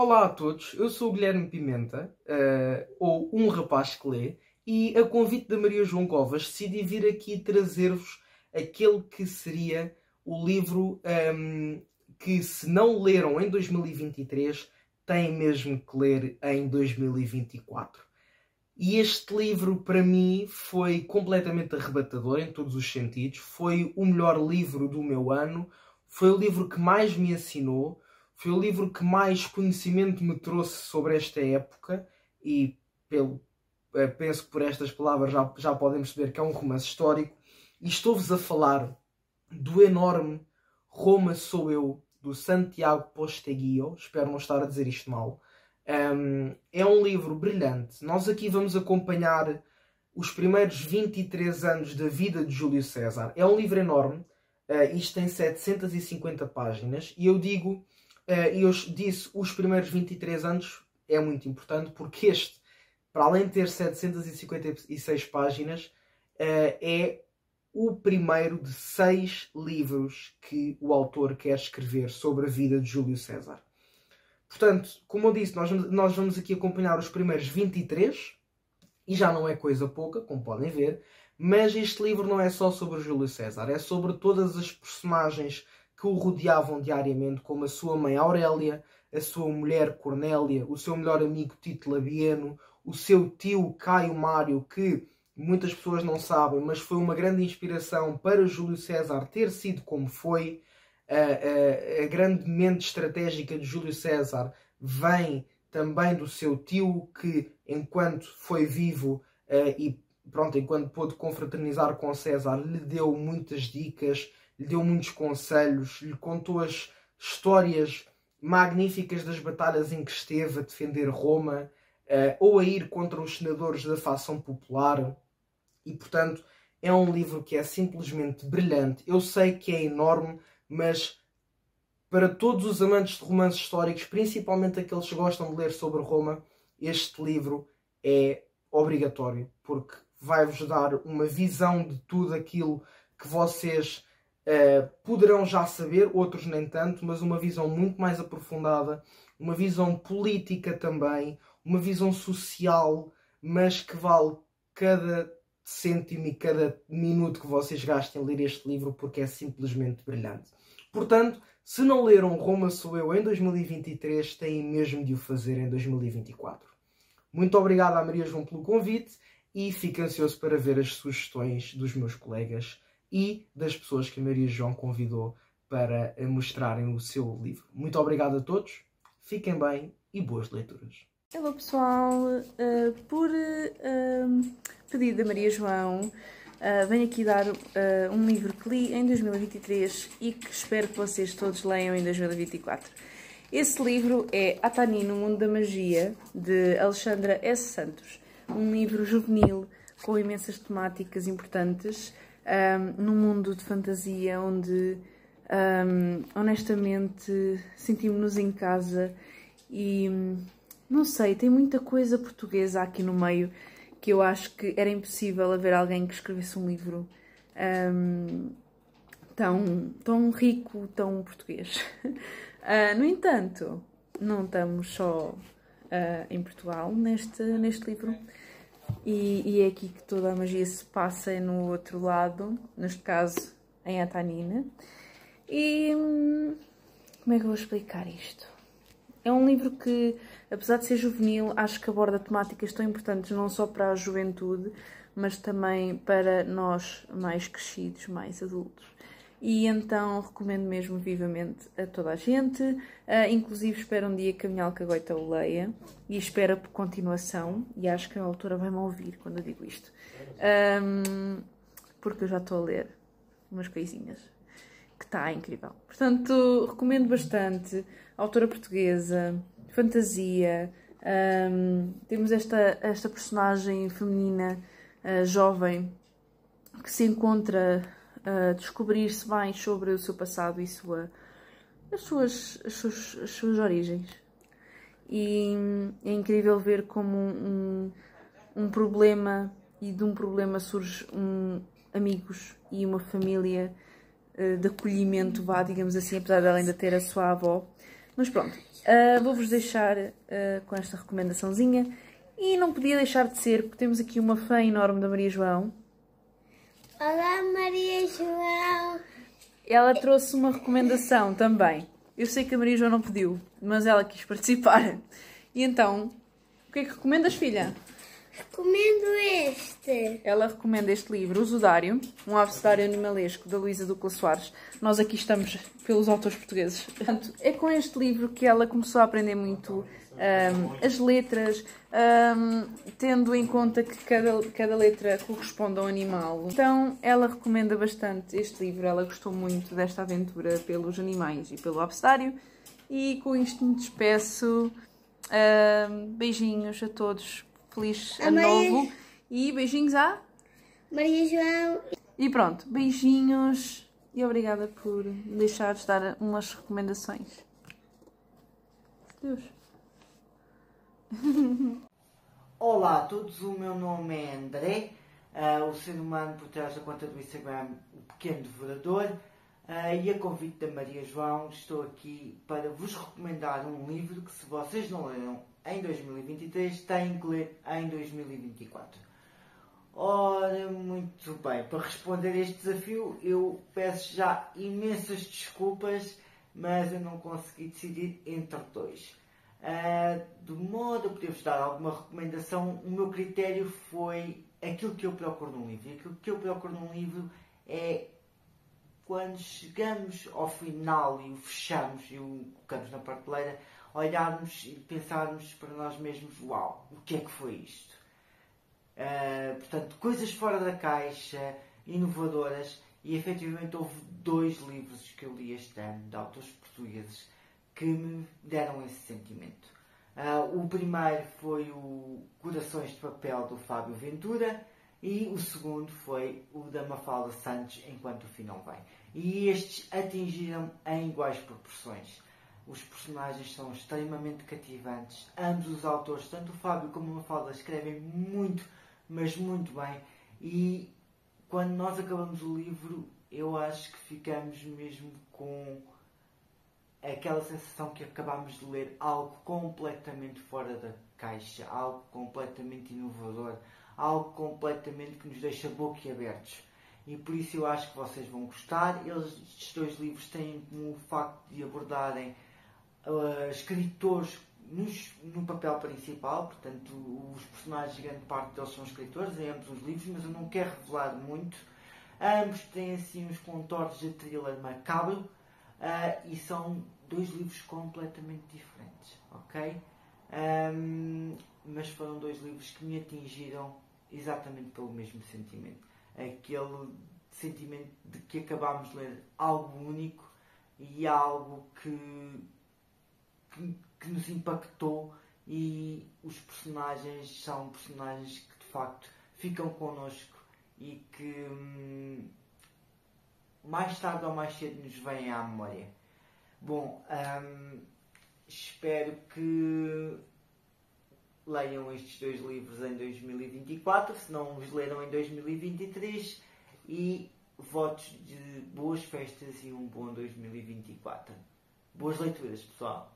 Olá a todos, eu sou o Guilherme Pimenta, ou um rapaz que lê, e a convite da Maria João Covas decidi vir aqui trazer-vos aquele que seria o livro que, se não leram em 2023, têm mesmo que ler em 2024. E este livro, para mim, foi completamente arrebatador em todos os sentidos. Foi o melhor livro do meu ano, foi o livro que mais me ensinou, foi o livro que mais conhecimento me trouxe sobre esta época e penso que por estas palavras já podem perceber que é um romance histórico. E estou-vos a falar do enorme Roma Sou Eu, do Santiago Posteguillo. Espero não estar a dizer isto mal. É um livro brilhante. Nós aqui vamos acompanhar os primeiros 23 anos da vida de Júlio César. É um livro enorme. Isto tem 750 páginas. E eu disse os primeiros 23 anos é muito importante, porque este, para além de ter 756 páginas, é o primeiro de 6 livros que o autor quer escrever sobre a vida de Júlio César. Portanto, como eu disse, nós vamos aqui acompanhar os primeiros 23, e já não é coisa pouca, como podem ver, mas este livro não é só sobre Júlio César, é sobre todas as personagens que o rodeavam diariamente, como a sua mãe Aurélia, a sua mulher Cornélia, o seu melhor amigo Tito Labieno, o seu tio Caio Mário, que muitas pessoas não sabem, mas foi uma grande inspiração para Júlio César ter sido como foi. A grande mente estratégica de Júlio César vem também do seu tio, que enquanto foi vivo enquanto pôde confraternizar com César, lhe deu muitas dicas, lhe deu muitos conselhos, lhe contou as histórias magníficas das batalhas em que esteve a defender Roma, ou a ir contra os senadores da facção popular. E, portanto, é um livro que é simplesmente brilhante. Eu sei que é enorme, mas para todos os amantes de romances históricos, principalmente aqueles que gostam de ler sobre Roma, este livro é obrigatório, porque vai-vos dar uma visão de tudo aquilo que vocês poderão já saber, outros nem tanto, mas uma visão muito mais aprofundada, uma visão política também, uma visão social, mas que vale cada cêntimo e cada minuto que vocês gastem a ler este livro, porque é simplesmente brilhante. Portanto, se não leram Roma Sou Eu em 2023, têm mesmo de o fazer em 2024. Muito obrigado à Maria João pelo convite e fico ansioso para ver as sugestões dos meus colegas e das pessoas que a Maria João convidou para mostrarem o seu livro. Muito obrigado a todos, fiquem bem e boas leituras. Olá pessoal, por pedido da Maria João, venho aqui dar um livro que li em 2023 e que espero que vocês todos leiam em 2024. Esse livro é Atani no Mundo da Magia, de Alexandra S. Santos. Um livro juvenil com imensas temáticas importantes, num mundo de fantasia onde, honestamente, sentimos-nos em casa e, não sei, tem muita coisa portuguesa aqui no meio que eu acho que era impossível haver alguém que escrevesse um livro tão rico, tão português. No entanto, não estamos só em Portugal neste livro, e é aqui que toda a magia se passa, no outro lado, neste caso em Atanina. E como é que eu vou explicar isto? É um livro que, apesar de ser juvenil, acho que aborda temáticas tão importantes não só para a juventude, mas também para nós mais crescidos, mais adultos. E então recomendo mesmo vivamente a toda a gente, inclusive espero um dia que a minha alcagoita o leia e espero por continuação, e acho que a autora vai-me ouvir quando eu digo isto, porque eu já estou a ler umas coisinhas que está incrível. Portanto, recomendo bastante. Autora portuguesa, fantasia, temos esta personagem feminina, jovem, que se encontra a descobrir-se mais sobre o seu passado e as suas origens. E é incrível ver como um problema, e de um problema surge amigos e uma família de acolhimento, digamos assim, apesar dela ainda ter a sua avó. Mas pronto, vou-vos deixar com esta recomendaçãozinha. E não podia deixar de ser, porque temos aqui uma fã enorme da Maria João. Olá, Maria João. Ela trouxe uma recomendação também. Eu sei que a Maria João não pediu, mas ela quis participar. E então, o que é que recomendas, filha? Recomendo este. Ela recomenda este livro, O Sudário, um abecedário animalesco, da Luísa Ducla Soares. Nós aqui estamos pelos autores portugueses. Portanto, é com este livro que ela começou a aprender muito as letras, tendo em conta que cada letra corresponde a um animal. Então, ela recomenda bastante este livro. Ela gostou muito desta aventura pelos animais e pelo abecedário. E com isto me despeço. Beijinhos a todos. Feliz ano novo. E beijinhos à Maria João. E pronto, beijinhos. E obrigada por me deixares dar umas recomendações. Deus. Olá a todos, o meu nome é André, o ser humano por trás da conta do Instagram, o Pequeno Devorador, e a convite da Maria João, estou aqui para vos recomendar um livro que, se vocês não leram em 2023, têm que ler em 2024. Ora, muito bem, para responder a este desafio, eu peço já imensas desculpas, mas eu não consegui decidir entre dois. De modo a poder-vos dar alguma recomendação, o meu critério foi aquilo que eu procuro num livro. E aquilo que eu procuro num livro é quando chegamos ao final e o fechamos e o colocamos na prateleira, olharmos e pensarmos para nós mesmos: uau, o que é que foi isto? Portanto, coisas fora da caixa, inovadoras, e efetivamente houve 2 livros que eu li este ano, de autores portugueses, que me deram esse sentimento. O primeiro foi o Corações de Papel, do Fábio Ventura, e o segundo foi o da Mafalda Santos, Enquanto o Fim Não Vem. E estes atingiram em iguais proporções. Os personagens são extremamente cativantes. Ambos os autores, tanto o Fábio como a Mafalda, escrevem muito, mas muito bem. E quando nós acabamos o livro, eu acho que ficamos mesmo com aquela sensação que acabámos de ler algo completamente fora da caixa, algo completamente inovador, algo completamente que nos deixa boquiabertos. E por isso eu acho que vocês vão gostar. Estes 2 livros têm como o facto de abordarem escritores no papel principal, portanto os personagens, grande parte deles são escritores em ambos os livros, mas eu não quero revelar muito. Ambos têm assim uns contornos de thriller macabro, e são 2 livros completamente diferentes, ok? Mas foram 2 livros que me atingiram exatamente pelo mesmo sentimento. Aquele sentimento de que acabámos de ler algo único e algo que nos impactou, e os personagens são personagens que de facto ficam connosco e que mais tarde ou mais cedo nos vêm à memória. Bom, espero que leiam estes 2 livros em 2024, se não os leram em 2023, e votos de boas festas e um bom 2024. Boas leituras, pessoal!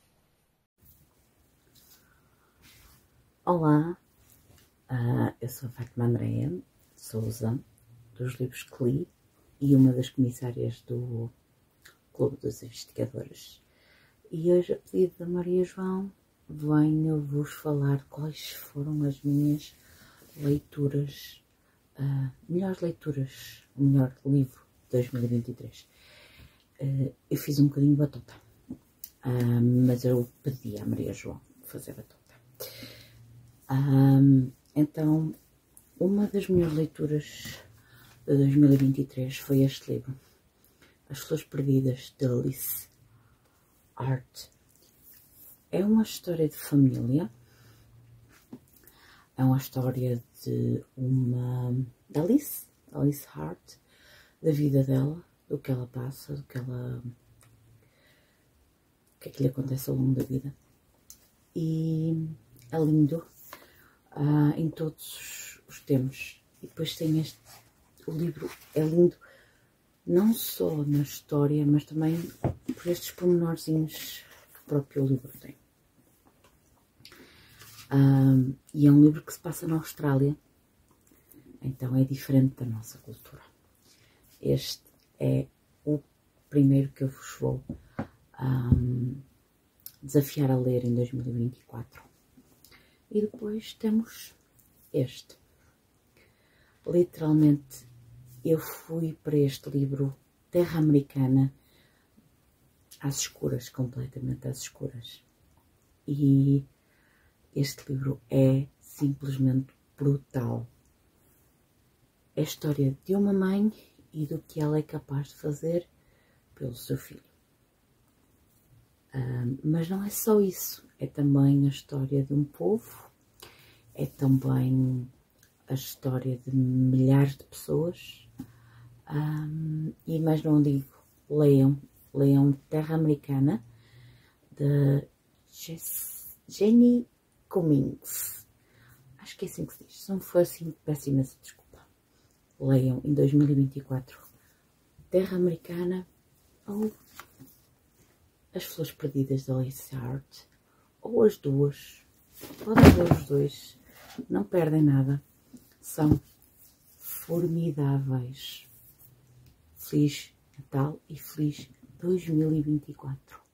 Olá, eu sou a Fátima Andréa Sousa, dos livros que li e uma das comissárias do Clube dos Investigadores. E hoje, a pedido da Maria João, venho-vos falar quais foram as minhas leituras, melhores leituras, o melhor livro de 2023. Eu fiz um bocadinho de batota, mas eu pedi à Maria João fazer batota. Então, uma das minhas leituras de 2023 foi este livro, As Flores Perdidas, de Alice Hart. É uma história de família, é uma história de Alice Hart, da vida dela, do que ela passa, o que é que lhe acontece ao longo da vida. E é lindo em todos os temas. E depois tem o livro é lindo não só na história, mas também por estes pormenorzinhos próprio livro tem. E é um livro que se passa na Austrália, então é diferente da nossa cultura. Este é o primeiro que eu vos vou desafiar a ler em 2024. E depois temos este. Literalmente, eu fui para este livro Terra Americana às escuras, completamente às escuras. E este livro é simplesmente brutal. É a história de uma mãe e do que ela é capaz de fazer pelo seu filho. Mas não é só isso, é também a história de um povo, é também a história de milhares de pessoas. E mais não digo, leiam Terra Americana, de Jenny Cummings. Acho que é assim que se diz. Se não for assim, peço imensa desculpa. Leiam em 2024 Terra Americana ou As Flores Perdidas de Alice Hart, ou as duas. Podem ler os dois, não perdem nada. São formidáveis. Feliz Natal e feliz 2024.